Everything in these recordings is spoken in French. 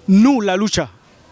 nous la lucha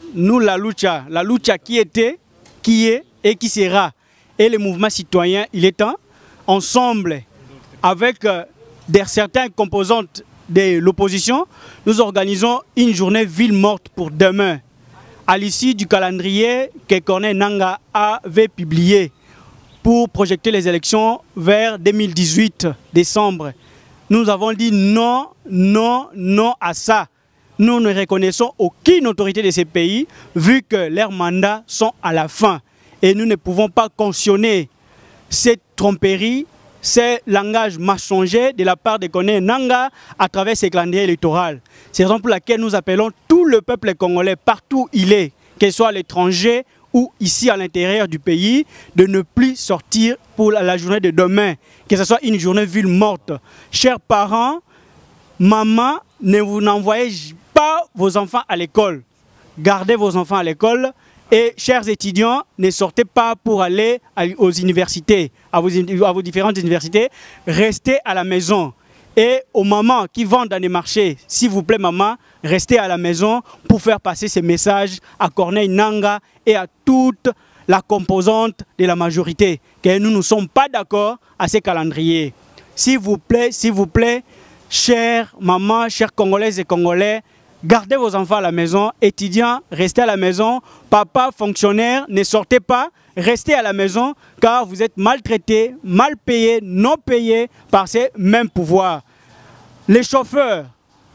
qui était, qui est et qui sera. Et le mouvement citoyen, il est temps, ensemble, avec certaines composantes de l'opposition, nous organisons une journée ville morte pour demain. À l'issue du calendrier que Corneille Nangaa avait publié pour projeter les élections vers 2018, décembre, nous avons dit non, non, non à ça. Nous ne reconnaissons aucune autorité de ces pays vu que leurs mandats sont à la fin. Et nous ne pouvons pas cautionner cette tromperie, ce langage mensonger de la part de Corneille Nangaa à travers ces calendriers électoraux. C'est la raison pour laquelle nous appelons tout le peuple congolais, partout où il est, qu'il soit à l'étranger ou ici à l'intérieur du pays, de ne plus sortir pour la journée de demain, que ce soit une journée ville morte. Chers parents, maman, ne vous n'envoyez pas vos enfants à l'école. Gardez vos enfants à l'école. Et chers étudiants, ne sortez pas pour aller aux universités, à vos différentes universités. Restez à la maison. Et aux mamans qui vendent dans les marchés, s'il vous plaît maman, restez à la maison pour faire passer ces messages à Corneille Nangaa et à toute la composante de la majorité, que nous ne sommes pas d'accord à ces calendriers. S'il vous plaît, chères mamans, chers Congolaises et Congolais, gardez vos enfants à la maison. Étudiants, restez à la maison. Papa, fonctionnaire, ne sortez pas. Restez à la maison car vous êtes maltraités, mal payés, non payés par ces mêmes pouvoirs. Les chauffeurs,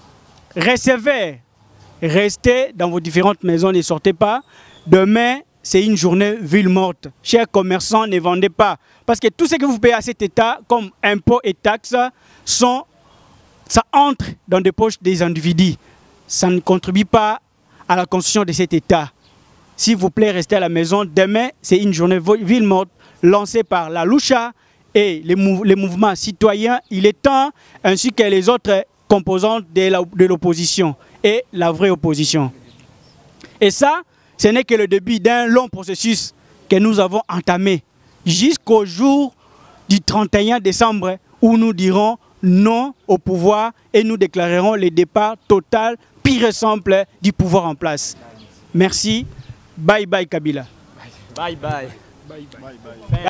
restez dans vos différentes maisons, ne sortez pas. Demain, c'est une journée ville morte. Chers commerçants, ne vendez pas. Parce que tout ce que vous payez à cet État, comme impôts et taxes, ça entre dans les poches des individus. Ça ne contribue pas à la construction de cet État. S'il vous plaît, restez à la maison. Demain, c'est une journée ville morte lancée par la Lucha et les mouvements citoyens. Il est temps, ainsi que les autres composantes de l'opposition et la vraie opposition. Et ça, ce n'est que le début d'un long processus que nous avons entamé jusqu'au jour du 31 décembre où nous dirons non au pouvoir et nous déclarerons le départ total, pire et simple du pouvoir en place. Merci. Bye bye Kabila. Bye bye. Bye bye.